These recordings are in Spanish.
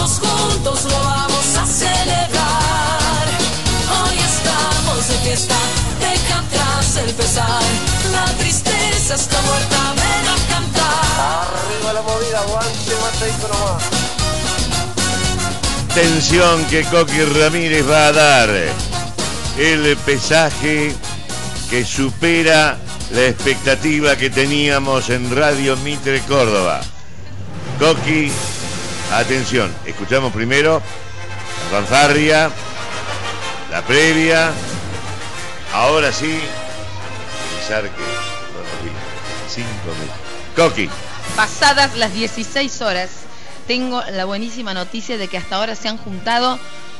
todos juntos lo vamos a celebrar. Hoy estamos de fiesta, deja atrás el pesar, la tristeza está muerta, ven a cantar. Arriba la movida, aguante, Mateico nomás. Atención que Coqui Ramírez va a dar el pesaje que supera la expectativa que teníamos en Radio Mitre Córdoba. Coqui, atención, escuchamos primero la fanfarria, la previa. Ahora sí, pensar que no nos vimos 5 minutos. Coqui. Pasadas las 16 horas, tengo la buenísima noticia de que hasta ahora se han juntado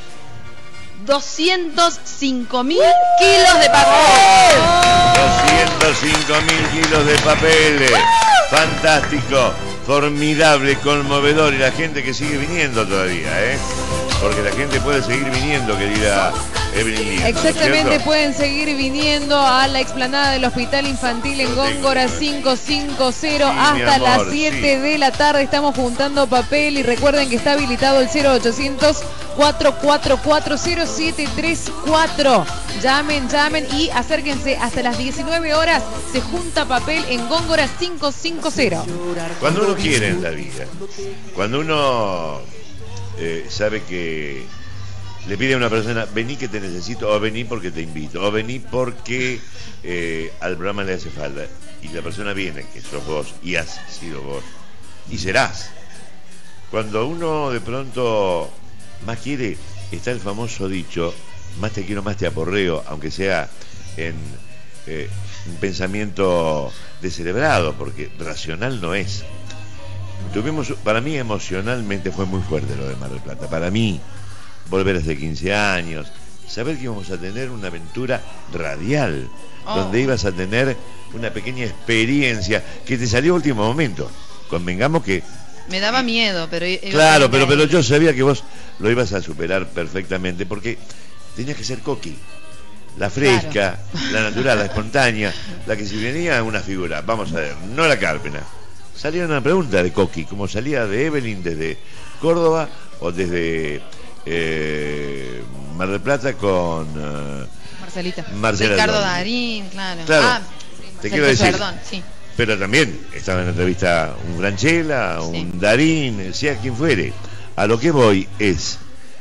205.000 kilos de papel. 205.000 kilos de papel. Fantástico, formidable, conmovedor. Y la gente que sigue viniendo todavía, porque la gente puede seguir viniendo, querida Evelyn Díaz. Exactamente, ¿no? Pueden seguir viniendo a la explanada del Hospital Infantil en Góngora 550 hasta las 7 de la tarde. Estamos juntando papel y recuerden que está habilitado el 0800 444 0734. Llamen y acérquense hasta las 19 horas. Se junta papel en Góngora 550. Cuando uno quiere en la vida, cuando uno sabe que le pide a una persona, vení que te necesito, o vení porque te invito, o vení porque al programa le hace falta, y la persona viene, que sos vos, y has sido vos, y serás. Cuando uno de pronto más quiere, está el famoso dicho, más te quiero, más te aporreo, aunque sea en un pensamiento descerebrado, porque racional no es. Para mí emocionalmente fue muy fuerte lo de Mar del Plata, para mí, volver hace 15 años, saber que íbamos a tener una aventura radial, donde ibas a tener una pequeña experiencia que te salió a último momento. Convengamos que me daba miedo, pero claro, pero yo sabía que vos lo ibas a superar perfectamente, porque tenías que ser Coqui, la fresca, claro, la natural, la espontánea, la que si venía una figura, vamos a ver, no la Cárpena. Salía una pregunta de Coqui, como salía de Evelyn desde Córdoba o desde Mar del Plata con Marcela Ricardo Darín, claro. Te quiero decir, perdón, sí. Pero también estaba en la entrevista un Franchella, un Darín, sea quien fuere. A lo que voy es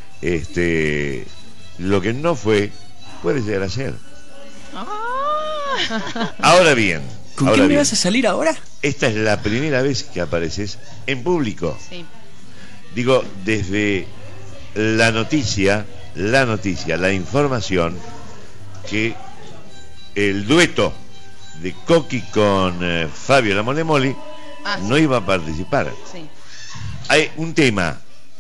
lo que no fue puede llegar a ser. Ahora bien, ¿con quién me vas a salir ahora? Esta es la primera vez que apareces en público. Sí. Digo, desde la noticia, la información que el dueto de Coqui con Fabio La Mole Mole no iba a participar. Sí. Hay un tema,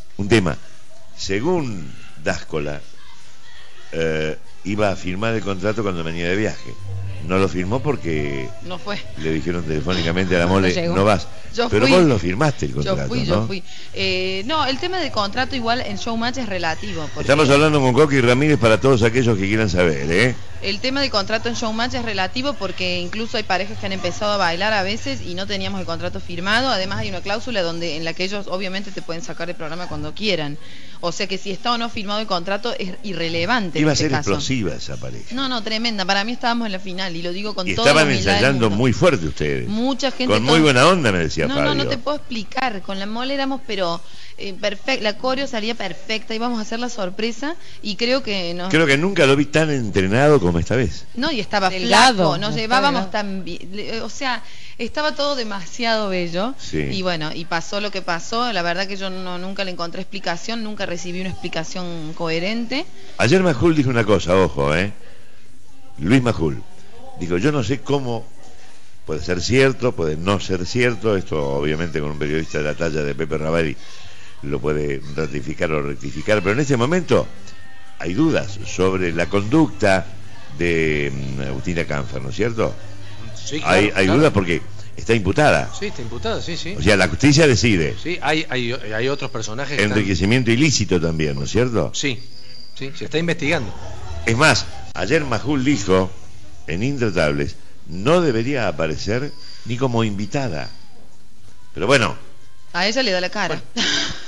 según D'Ascola, iba a firmar el contrato cuando venía de viaje. No lo firmó porque no fue. Le dijeron telefónicamente a La Mole, no vas. Pero vos lo firmaste el contrato. Yo fui. No, el tema del contrato igual en Showmatch es relativo. Estamos hablando con Coqui Ramírez para todos aquellos que quieran saber, El tema del contrato en Showmatch es relativo porque incluso hay parejas que han empezado a bailar a veces y no teníamos el contrato firmado. Además hay una cláusula en la que ellos obviamente te pueden sacar el programa cuando quieran. O sea que si está o no firmado el contrato es irrelevante. Iba a ser explosiva esa pareja. No, tremenda. Para mí estábamos en la final y lo digo con todo. Estaban ensayando muy fuerte ustedes. Mucha gente. Con muy buena onda, me decía Fabio. No te puedo explicar. Con La Mole éramos, pero la coreo salía perfecta. Íbamos a hacer la sorpresa y creo que nunca lo vi tan entrenado como esta vez. No, y estaba flaco. Nos llevábamos tan bien. O sea, estaba todo demasiado bello. Sí. Y bueno, y pasó lo que pasó. La verdad que yo nunca le encontré explicación. Nunca recibí una explicación coherente. Ayer Majul dijo una cosa, ojo, Luis Majul dijo, yo no sé cómo puede ser cierto, puede no ser cierto. Esto obviamente con un periodista de la talla de Pepe Ravalli lo puede ratificar o rectificar, pero en este momento hay dudas sobre la conducta de Agustina Cánfer, ¿no es cierto? Sí, claro, hay dudas porque está imputada. Sí, está imputada, sí. O sea, la justicia decide. Sí, hay otros personajes que enriquecimiento ilícito también, ¿no es cierto? Sí, se está investigando. Es más, ayer Majul dijo en Intratables, no debería aparecer ni como invitada. Pero bueno. A ella le da la cara.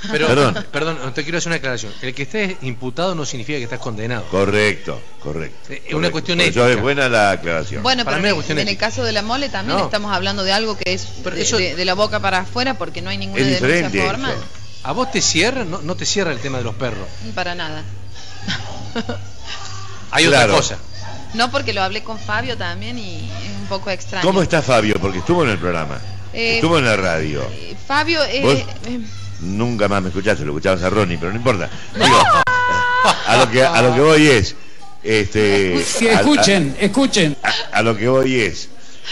Perdón, te quiero hacer una aclaración. El que estés imputado no significa que estás condenado. Correcto. Es una cuestión Por ética. eso es buena la aclaración. Bueno, Para pero mí es en el caso de la mole también estamos hablando de algo que es Pero eso- de la boca para afuera porque no hay ninguna Es denuncia diferente formal. eso. ¿A vos te cierra? No te cierra el tema de los perros. Para nada. Hay Claro. otra cosa. No, porque lo hablé con Fabio también y es un poco extraño. ¿Cómo está Fabio? Porque estuvo en el programa. Estuvo en la radio. Fabio ¿Vos? Nunca más me escuchaste, lo escuchabas a Ronnie, pero no importa. Digo, a lo que voy es, Escuchen. a lo que voy es,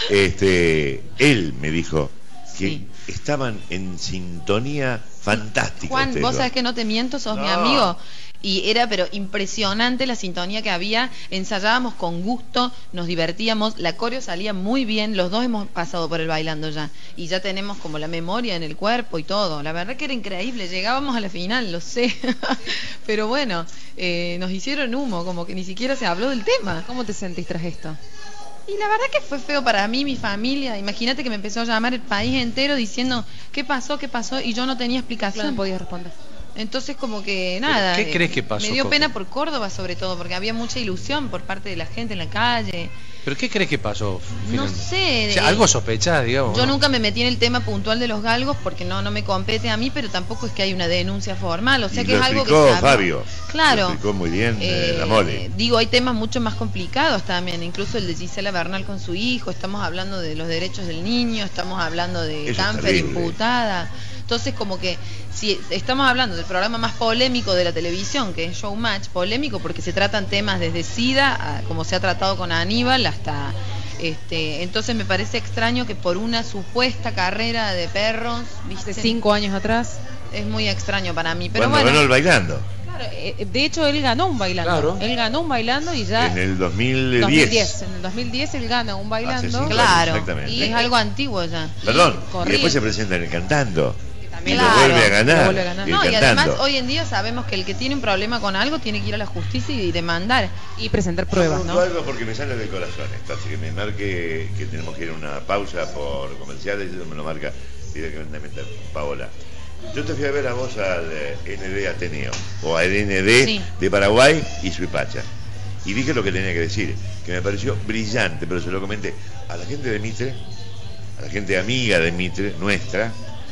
él me dijo que estaban en sintonía fantástica. Juan, ustedes vos dos. sabés que no te miento, sos mi No. amigo. Y era pero impresionante la sintonía que había, ensayábamos con gusto, nos divertíamos, la coreo salía muy bien, los dos hemos pasado por el bailando ya, y ya tenemos como la memoria en el cuerpo y todo, la verdad que era increíble, llegábamos a la final, lo sé, pero bueno, nos hicieron humo, como que ni siquiera se habló del tema. ¿Cómo te sentís tras esto? Y la verdad que fue feo para mí, mi familia, imagínate que me empezó a llamar el país entero diciendo, ¿qué pasó? Y yo no tenía explicación. No podías responder. Entonces como que nada. ¿Qué crees que pasó, Me dio Coco? pena por Córdoba sobre todo, porque había mucha ilusión por parte de la gente en la calle. ¿Pero qué crees que pasó? No finalmente? sé. O sea, algo sospechás, digamos. Yo ¿no? nunca me metí en el tema puntual de los galgos porque no me compete a mí, pero tampoco es que hay una denuncia formal, o sea Y que lo es algo que explicó se habló. Fabio. Claro. Lo explicó muy bien la mole. Digo, hay temas mucho más complicados también, incluso el de Gisela Bernal con su hijo, estamos hablando de los derechos del niño, estamos hablando de Eso es Canfer terrible. imputada. Entonces, como que si estamos hablando del programa más polémico de la televisión, que es Showmatch, polémico porque se tratan temas desde SIDA, como se ha tratado con Aníbal, hasta... entonces me parece extraño que por una supuesta carrera de perros, ¿viste? Hace 5 años atrás. Es muy extraño para mí, pero Cuando bueno. ganó el bailando, Claro, de hecho él ganó un bailando. Claro. Él ganó un bailando y ya... en el 2010. 2010. En el 2010 él gana un Hace bailando. 5 Claro, Exactamente. y es algo antiguo ya. Perdón, corría. y después se presenta en el cantando. También Y Claro. lo vuelve a ganar. Lo vuelve a ganar. Y No, y cantando. además hoy en día sabemos que el que tiene un problema con algo tiene que ir a la justicia y demandar. Y presentar pruebas, Pregunto ¿no? algo porque me sale del corazón esto, así que me marque que tenemos que ir a una pausa por comerciales, eso me lo marca directamente Paola. Yo te fui a ver a vos al ND Ateneo, o al ND Sí. de Paraguay y Suipacha. Y dije lo que tenía que decir, que me pareció brillante, pero se lo comenté a la gente de Mitre, a la gente amiga de Mitre, nuestra,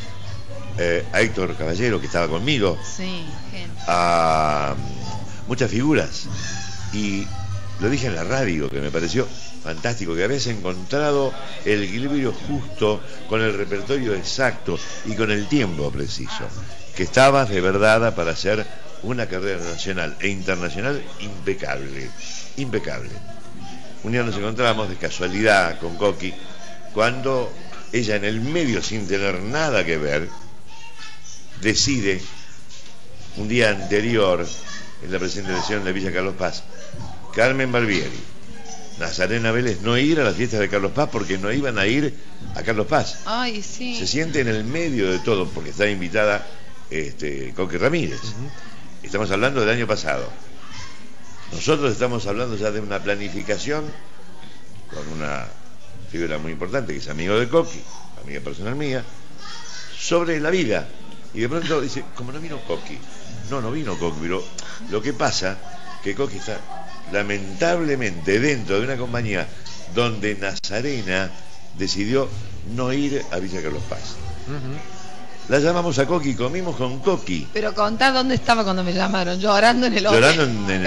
a Héctor Caballero, que estaba conmigo, Sí, gente. a muchas figuras, y lo dije en la radio, que me pareció fantástico, que habías encontrado el equilibrio justo, con el repertorio exacto y con el tiempo preciso, que estabas de verdad para hacer una carrera nacional e internacional impecable. Un día nos encontramos de casualidad con Coqui, cuando ella en el medio, sin tener nada que ver, decide un día anterior, en la presentación de Villa Carlos Paz, Carmen Barbieri, Nazarena Vélez, no ir a las fiestas de Carlos Paz porque no iban a ir a Carlos Paz. Ay, sí. Se siente en el medio de todo porque está invitada Coqui Ramírez. Estamos hablando del año pasado. Nosotros estamos hablando ya de una planificación con una figura muy importante que es amigo de Coqui, amiga personal mía, sobre la vida. Y de pronto dice, como no vino Coqui. No vino Coqui, pero lo que pasa que Coqui está lamentablemente dentro de una compañía donde Nazarena decidió no ir a Villa Carlos Paz. La llamamos a Coqui, comimos con Coqui, Pero contá dónde estaba cuando me llamaron, llorando en el hotel. llorando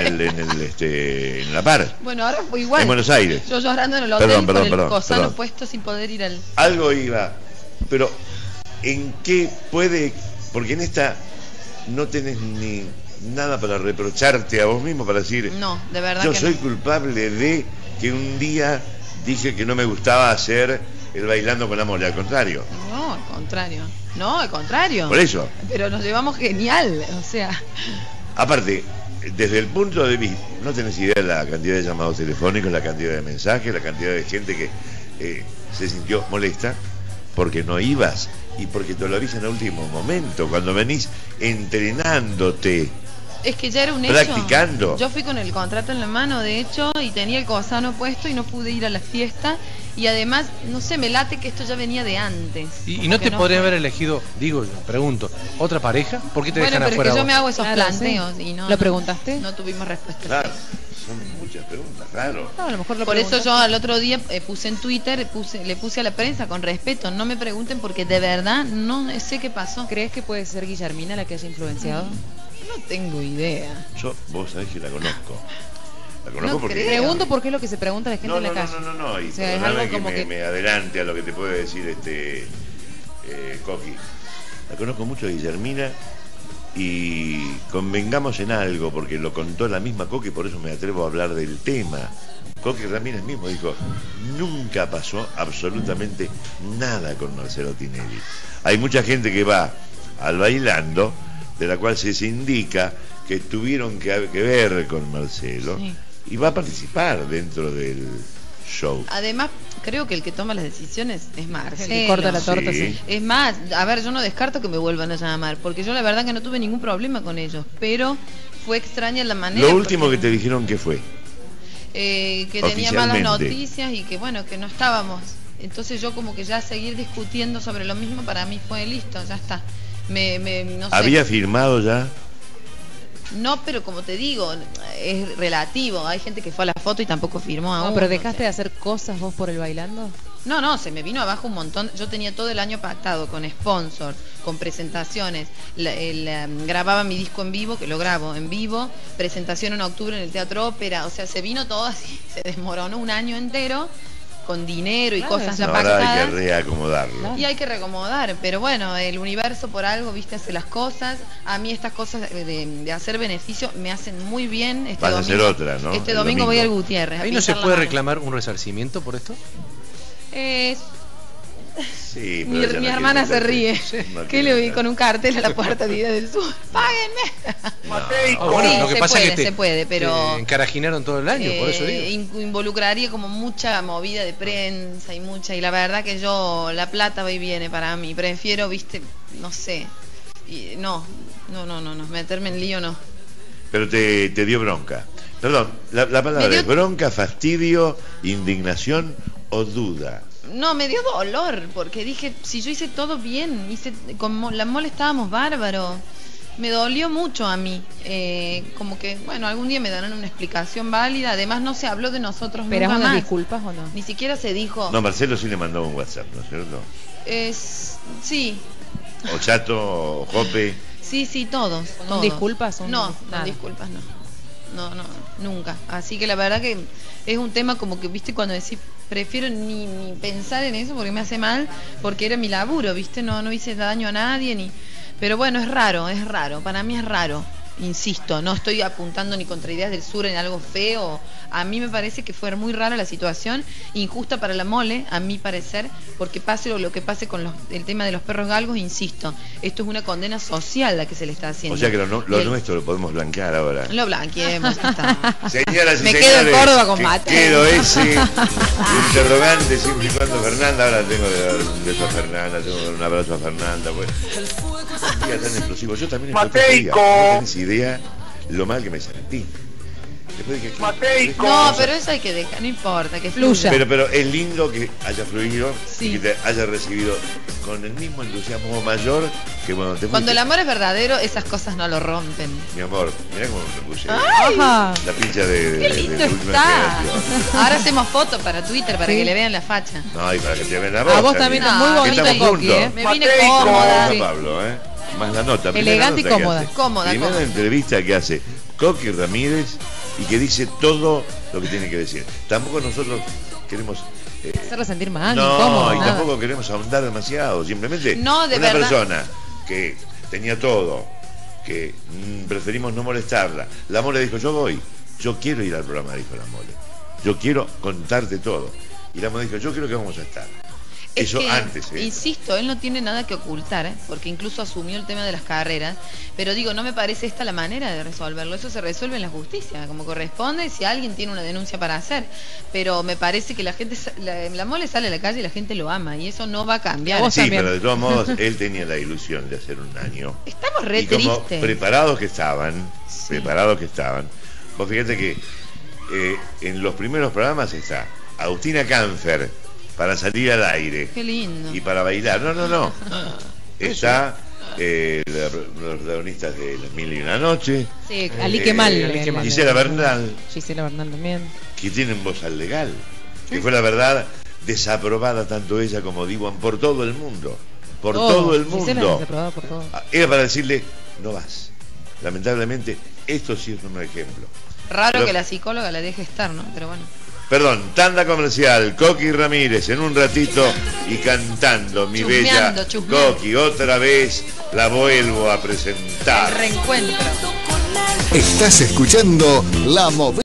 en La Par, Bueno, ahora fue igual. en Buenos Aires. Yo llorando en el hotel Perdón, con el perdón, cosano perdón. puesto sin poder ir al... Algo iba, pero ¿en qué puede? Porque en esta no tenés ni nada para reprocharte a vos mismo, para decir, No, de verdad yo que soy no. culpable de que un día dije que no me gustaba hacer el bailando con la mole, al contrario. No, al contrario. No, al contrario. Por eso, Pero nos llevamos genial, o sea... aparte, desde el punto de vista, no tenés idea de la cantidad de llamados telefónicos, la cantidad de mensajes, la cantidad de gente que se sintió molesta porque no ibas y porque te lo avisan a último momento, cuando venís entrenándote. Es que ya era un hecho. Practicando. Yo fui con el contrato en la mano, de hecho, y tenía el cosano puesto y no pude ir a la fiesta. Y además, no sé, me late que esto ya venía de antes. ¿Y no te podría fue. haber elegido, digo, pregunto, otra pareja? ¿Por qué te Bueno, dejan pero afuera que yo vos? me hago esos Claro, planteos sí. y no. ¿Lo preguntaste? No tuvimos respuesta. Claro, son muchas preguntas, claro. No, a lo mejor lo Por eso preguntaste. yo al otro día puse en Twitter, le puse a la prensa con respeto, no me pregunten porque de verdad no sé qué pasó. ¿Crees que puede ser Guillermina la que haya influenciado? No tengo idea. Vos sabés que la conozco. La conozco No porque... creo. Pregunto por qué es lo que se pregunta la gente No, en la no, calle. no, y O sea, es perdóname algo que como que... me adelante a lo que te puede decir Coqui. La conozco mucho a Guillermina y convengamos en algo, porque lo contó la misma Coqui, por eso me atrevo a hablar del tema. Coqui Ramírez mismo dijo, nunca pasó absolutamente nada con Marcelo Tinelli. Hay mucha gente que va al bailando, de la cual se indica que tuvieron que ver con Marcelo, Sí. y va a participar dentro del show. Además, creo que el que toma las decisiones es Marcelo. El que corta la torta, Sí. sí. Es más, a ver, yo no descarto que me vuelvan a llamar, porque yo la verdad que no tuve ningún problema con ellos, pero fue extraña la manera. Lo último porque, que te dijeron que fue. que tenía malas Oficialmente. noticias y que bueno, que no estábamos. Entonces yo como que ya seguir discutiendo sobre lo mismo para mí fue listo, ya está. No sé. ¿Había firmado ya? No, pero como te digo, es relativo. Hay gente que fue a la foto y tampoco firmó aún. No, pero o dejaste sea. de hacer cosas vos por el bailando. No, se me vino abajo un montón. Yo tenía todo el año pactado con sponsor, con presentaciones. Grababa mi disco en vivo, que lo grabo en vivo. Presentación en octubre en el Teatro Ópera. O sea, se vino todo así. Se desmoronó un año entero con dinero y Claro, cosas eso. ya Ahora hay que pactadas. reacomodarlo. Claro. Y hay que reacomodar, pero bueno, el universo por algo, viste, hace las cosas. A mí estas cosas de hacer beneficio me hacen muy bien. Vas a hacer otra, ¿no? Este El domingo voy al domingo. Gutiérrez. a ¿Ahí no se pintar la puede mano. reclamar un resarcimiento por esto? Sí, Mi, pero ella mi no hermana quiere se ríe. meterse. No ¿Qué quiere le vi meterse. con un cartel a la puerta de Día del Sur? ¡Páguenme! Ah, bueno, Sí, lo que se pasa puede, es que se puede, pero- te encarajinaron todo el año, por eso digo. Involucraría como mucha movida de prensa y la verdad que yo, la plata va y viene para mí. Prefiero, viste, no sé. No, meterme en lío no. Pero te dio bronca. Perdón, la palabra Me dio- es bronca, fastidio, indignación o duda. No, me dio dolor, porque dije, si yo hice todo bien, con la mole estábamos bárbaros. Me dolió mucho a mí. Como que, bueno, algún día me darán una explicación válida. Además, no se habló de nosotros ¿Esperás nunca unas más. disculpas o no? Ni siquiera se dijo. No, Marcelo sí le mandó un WhatsApp, ¿no es cierto? Sí, O Chato, o Jope. sí, todos. ¿Con todos. disculpas o No, nada? con disculpas no. No, nunca. Así que la verdad que es un tema como que, viste, cuando decís, prefiero ni pensar en eso porque me hace mal, porque era mi laburo, viste, no hice daño a nadie, ni. Pero bueno, es raro, para mí es raro. Insisto, no estoy apuntando ni contra Ideas del Sur en algo feo. A mí me parece que fue muy rara la situación, injusta para la mole, a mi parecer, porque pase lo que pase con el tema de los perros galgos, insisto, esto es una condena social la que se le está haciendo. O sea que lo Y el- nuestro lo podemos blanquear ahora. Lo blanqueemos, ya está. Señoras y Me quedo señores, en Córdoba con que Mateo. quedo ese interrogante siempre y cuando Fernanda, ahora tengo que dar un beso a Fernanda, tengo que dar un abrazo a Fernanda, pues. Un día tan explosivo. Yo también exploté ese día. No tenés idea lo mal que me sentí. Después dije, No, pero eso hay que dejar, no importa, que fluya. pero es lindo que haya fluido Sí. y que te haya recibido con el mismo entusiasmo mayor que cuando te fuiste. Cuando el amor es verdadero, esas cosas no lo rompen. Mi amor, mirá cómo me puse Ajá. la pincha de ¡Qué lindo de última está! generación. Ahora hacemos fotos para Twitter, para Sí. que le vean la facha. No, y para que te vean la A vos boca, también mira. estás muy No, bonita que y estamos coqui, juntos. ¿eh? Me vine Vamos cómoda. a Sí. Pablo, más la nota. primera Elegante y nota que cómoda. hace. Cómoda, Primera cómoda. entrevista que hace Coqui Ramírez y que dice todo lo que tiene que decir. Tampoco nosotros queremos... Hacerla sentir mal, no, incómodo, y nada. tampoco queremos ahondar demasiado. Simplemente No, de una verdad. persona que tenía todo, que preferimos no molestarla. La Mole dijo, yo voy, yo quiero ir al programa, dijo la Mole. Yo quiero contarte todo. Y la Mole dijo, yo creo que vamos a estar. Es Eso que, antes, insisto, él no tiene nada que ocultar, porque incluso asumió el tema de las carreras, pero digo, no me parece esta la manera de resolverlo, eso se resuelve en la justicia, como corresponde, si alguien tiene una denuncia para hacer, pero me parece que la gente, la mole sale a la calle y la gente lo ama, y eso no va a cambiar. Vos Sí, también. pero de todos modos, él tenía la ilusión de hacer un año. Estamos re Y como tristes. preparados que estaban, vos fíjate que en los primeros programas está Agustina Canfer, para salir al aire. Qué lindo. Y para bailar. No. Está los protagonistas de Las Mil y Una Noche. Sí, Ali Kemal. Gisela Bernal. Gisela Bernal también. Que tienen voz al legal. Que fue la verdad desaprobada tanto ella como Diwan por todo el mundo. Por todo el Gisela mundo. desaprobada por todo. Era para decirle, no vas. Lamentablemente, esto sí es un ejemplo. Raro Pero, que la psicóloga la deje estar, ¿no? Pero bueno. perdón, tanda comercial, Coqui Ramírez en un ratito y cantando mi bella Coqui, otra vez la vuelvo a presentar. El reencuentro. Estás escuchando La Movida.